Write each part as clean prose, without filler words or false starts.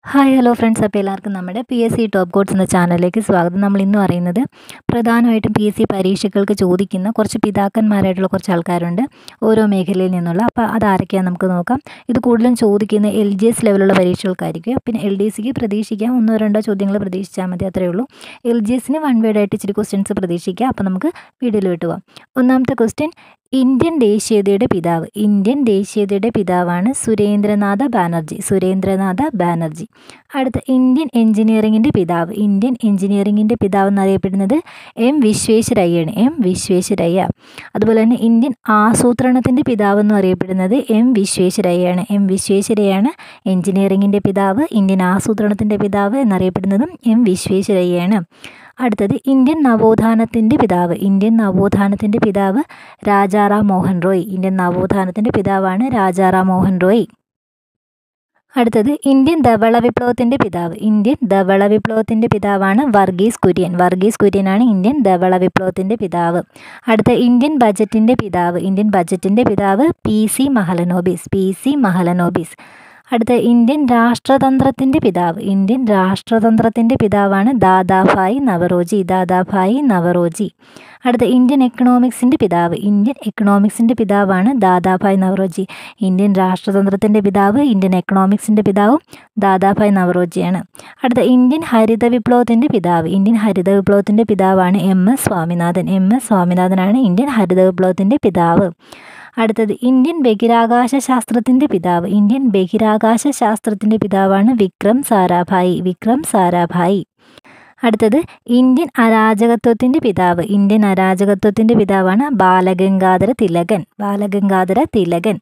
Hi hello friends, അപ്പോൾ എല്ലാവർക്കും നമ്മുടെ PSC ടോപ്പ് കോഡ്സ് എന്ന ചാനലിലേക്ക് സ്വാഗതം. നമ്മൾ ഇന്ന് പറയുന്നത് പ്രധാനമായിട്ടും PSC പരീക്ഷകൾക്ക് ചോദിക്കുന്ന കുറച്ച് പിതാക്കന്മാരായിട്ടുള്ള കുറച്ച് ആൾക്കാരുണ്ട് ഓരോ മേഖലയിൽ നിന്നുള്ള. അപ്പോൾ അതാരൊക്കെയാണ് നമുക്ക് നോക്കാം. ഇത് കൂടുതലും ചോദിക്കുന്ന LGS ലെവലുള്ള പരീക്ഷകൾക്കായിരിക്കും. പിന്നെ LDCക്ക് പ്രതീക്ഷിക്കാം, ഒന്നോ രണ്ടോ ചോദ്യങ്ങൾ പ്രതീക്ഷിച്ചാൽ മതി, അത്രയേ ഉള്ളൂ. LGSന് വൺ വേർഡായിട്ട് ഇച്ചിരി ക്വസ്റ്റ്യൻസ് പ്രതീക്ഷിക്കുക. അപ്പോൾ നമുക്ക് വീഡിയോയിലോട്ട് പോകാം. ഒന്നാമത്തെ ക്വസ്റ്റ്യൻ, ഇന്ത്യൻ ദേശീയതയുടെ പിതാവ്. ഇന്ത്യൻ ദേശീയതയുടെ പിതാവാണ് സുരേന്ദ്രനാഥ ബാനർജി. സുരേന്ദ്രനാഥ ബാനർജി. അടുത്ത, ഇന്ത്യൻ എഞ്ചിനീയറിംഗിൻ്റെ പിതാവ്. ഇന്ത്യൻ എഞ്ചിനീയറിംഗിൻ്റെ പിതാവ് എന്നറിയപ്പെടുന്നത് M വിശ്വേശ്വരയ്യയാണ്. M വിശ്വേശ്വരയ്യ. അതുപോലെ തന്നെ ഇന്ത്യൻ ആസൂത്രണത്തിൻ്റെ പിതാവ് എന്ന് അറിയപ്പെടുന്നത് M വിശ്വേശ്വരയ്യയാണ്. M വിശ്വേശ്വരയ്യയാണ് എഞ്ചിനീയറിംഗിൻ്റെ പിതാവ്. ഇന്ത്യൻ ആസൂത്രണത്തിൻ്റെ പിതാവ് എന്നറിയപ്പെടുന്നതും M വിശ്വേശ്വരയ്യയാണ്. അടുത്തത്, ഇന്ത്യൻ നവോത്ഥാനത്തിൻ്റെ പിതാവ്. ഇന്ത്യൻ നവോത്ഥാനത്തിൻ്റെ പിതാവ് രാജാറാം മോഹൻ റോയ്. ഇന്ത്യൻ നവോത്ഥാനത്തിൻ്റെ പിതാവാണ് രാജാറാം മോഹൻ റോയ്. അടുത്തത്, ഇന്ത്യൻ ധവള വിപ്ലവത്തിൻ്റെ പിതാവ്. ഇന്ത്യൻ ധവള വിപ്ലവത്തിൻ്റെ പിതാവാണ് വർഗീസ് കുര്യൻ. വർഗീസ് കുര്യനാണ് ഇന്ത്യൻ ധവള വിപ്ലവത്തിൻ്റെ പിതാവ്. അടുത്ത, ഇന്ത്യൻ ബജറ്റിൻ്റെ പിതാവ്. ഇന്ത്യൻ ബജറ്റിൻ്റെ പിതാവ് PC മഹലനോബിസ്. PC മഹലനോബിസ്. അടുത്ത, ഇന്ത്യൻ രാഷ്ട്രതന്ത്രത്തിൻ്റെ പിതാവ്. ഇന്ത്യൻ രാഷ്ട്രതന്ത്രത്തിൻ്റെ പിതാവാണ് ദാദാഭായ് നവറോജി. ദാദാഭായ് നവറോജി. അടുത്ത, ഇന്ത്യൻ എക്കണോമിക്സിൻ്റെ പിതാവ്. ഇന്ത്യൻ എക്കണോമിക്സിൻ്റെ പിതാവാണ് ദാദാഭായ് നവറോജി. ഇന്ത്യൻ രാഷ്ട്രതന്ത്രത്തിൻ്റെ പിതാവ്, ഇന്ത്യൻ എക്കണോമിക്സിൻ്റെ പിതാവും ദാദാഭായ് നവറോജിയാണ്. അടുത്ത, ഇന്ത്യൻ ഹരിത വിപ്ലവത്തിൻ്റെ പിതാവ്. ഇന്ത്യൻ ഹരിത വിപ്ലവത്തിൻ്റെ പിതാവാണ് MS സ്വാമിനാഥൻ. MS സ്വാമിനാഥനാണ് ഇന്ത്യൻ ഹരിത വിപ്ലവത്തിൻ്റെ പിതാവ്. അടുത്തത്, ഇന്ത്യൻ ബഹിരാകാശ ശാസ്ത്രത്തിൻ്റെ പിതാവ്. ഇന്ത്യൻ ബഹിരാകാശ ശാസ്ത്രത്തിൻ്റെ പിതാവാണ് വിക്രം സാരാഭായി. വിക്രം സാരാഭായി. അടുത്തത്, ഇന്ത്യൻ അരാജകത്വത്തിൻ്റെ പിതാവ്. ഇന്ത്യൻ അരാജകത്വത്തിൻ്റെ പിതാവാണ് ബാലഗംഗാധര തിലകൻ. ബാലഗംഗാധര തിലകൻ.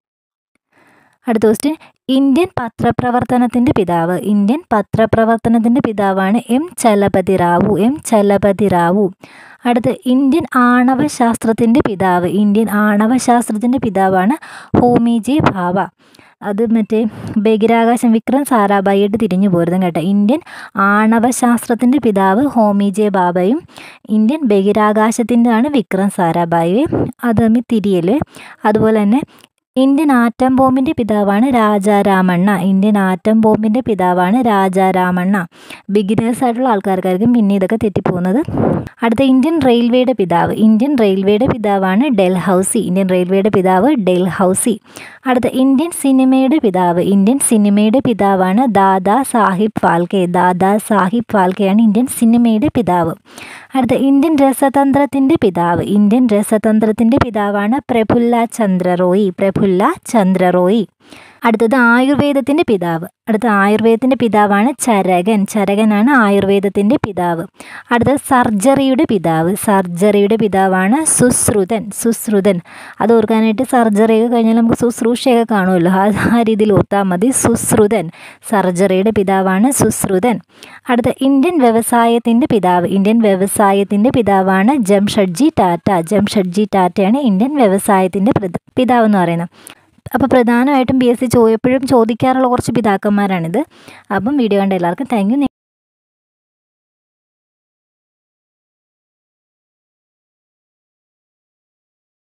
അടുത്ത ക്വസ്റ്റ്യൻ, ഇന്ത്യൻ പത്രപ്രവർത്തനത്തിൻ്റെ പിതാവ്. ഇന്ത്യൻ പത്രപ്രവർത്തനത്തിൻ്റെ പിതാവാണ് M ചലപതി റാവു. M ചലപതി റാവു. അടുത്ത, ഇന്ത്യൻ ആണവശാസ്ത്രത്തിൻ്റെ പിതാവ്. ഇന്ത്യൻ ആണവശാസ്ത്രത്തിൻ്റെ പിതാവാണ് ഹോമി ജെ ഭാഭ. അത് മറ്റേ ബഹിരാകാശം വിക്രം സാരാഭായിയായിട്ട് തിരിഞ്ഞു പോരുതും കേട്ടോ. ഇന്ത്യൻ ആണവശാസ്ത്രത്തിൻ്റെ പിതാവ് ഹോമി ജെ ഭാഭയും ഇന്ത്യൻ ബഹിരാകാശത്തിൻ്റെ ആണ് വിക്രം സാരാഭായി. അത് തമ്മിൽ തിരിയല്. അതുപോലെ തന്നെ ഇന്ത്യൻ ആറ്റം ബോംബിൻ്റെ പിതാവാണ് രാജാരാമണ്ണ. ഇന്ത്യൻ ആറ്റം ബോംബിൻ്റെ പിതാവാണ് രാജാരാമണ്ണ. ബിഗിനേഴ്സ് ആയിട്ടുള്ള ആൾക്കാർക്കായിരിക്കും പിന്നെ ഇതൊക്കെ തെറ്റിപ്പോകുന്നത്. അടുത്ത, ഇന്ത്യൻ റെയിൽവേയുടെ പിതാവ്. ഇന്ത്യൻ റെയിൽവേയുടെ പിതാവാണ് ഡെൽഹൌസി. ഇന്ത്യൻ റെയിൽവേയുടെ പിതാവ് ഡെൽഹൌസി. അടുത്ത, ഇന്ത്യൻ സിനിമയുടെ പിതാവ്. ഇന്ത്യൻ സിനിമയുടെ പിതാവാണ് ദാദാ സാഹിബ് ഫാൽക്കെ. ദാദാ സാഹിബ് ഫാൽക്കെയാണ് ഇന്ത്യൻ സിനിമയുടെ പിതാവ്. അടുത്ത, ഇന്ത്യൻ രസതന്ത്രത്തിൻ്റെ പിതാവ്. ഇന്ത്യൻ രസതന്ത്രത്തിൻ്റെ പിതാവാണ് പ്രഫുല്ല ചന്ദ്ര റോയി. പ്രഫുല്ല ചന്ദ്ര റോയി. അടുത്തത്, ആയുർവേദത്തിൻ്റെ പിതാവ്. അടുത്ത, ആയുർവേദത്തിൻ്റെ പിതാവാണ് ചരകൻ. ചരകനാണ് ആയുർവേദത്തിൻ്റെ പിതാവ്. അടുത്തത്, സർജറിയുടെ പിതാവ്. സർജറിയുടെ പിതാവാണ് സുശ്രുതൻ. സുശ്രുതൻ. അത് ഓർക്കാനായിട്ട് സർജറിയൊക്കെ കഴിഞ്ഞാൽ നമുക്ക് ശുശ്രൂഷയൊക്കെ കാണുമല്ലോ, ആ രീതിയിൽ ഓർത്താൽ മതി. സുശ്രുതൻ. സർജറിയുടെ പിതാവാണ് സുശ്രുതൻ. അടുത്ത, ഇന്ത്യൻ വ്യവസായത്തിൻ്റെ പിതാവ്. ഇന്ത്യൻ വ്യവസായത്തിൻ്റെ പിതാവാണ് ജംഷഡ്ജി ടാറ്റ. ജംഷഡ്ജി ടാറ്റയാണ് ഇന്ത്യൻ വ്യവസായത്തിൻ്റെ പിതാവ് എന്ന് പറയുന്നത്. അപ്പോൾ പ്രധാനമായിട്ടും PSC എപ്പോഴും ചോദിക്കാറുള്ള കുറച്ച് പിതാക്കന്മാരാണിത്. അപ്പം വീഡിയോ കണ്ട എല്ലാവർക്കും താങ്ക് യു.